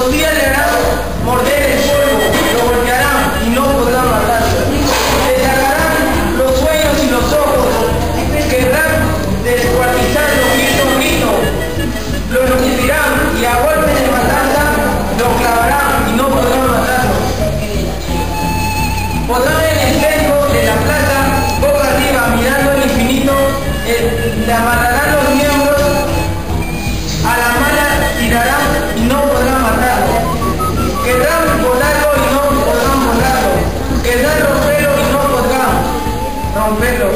Los días le harán morder el polvo, lo golpearán y no podrán matarlo. Le sacarán los sueños y los ojos, querrán descuartizarlo grito a grito. Lo enloquecerán y a golpes de matanza lo clavarán y no podrán matarlo. Podrán en el centro de la plaza, boca arriba, mirando el infinito, le amarrarán los miembros a la mala, tirarán y no podrán matarlo. Querrán volarlo y no podrán volarlo. Querrán romperlo y no podrán romperlo.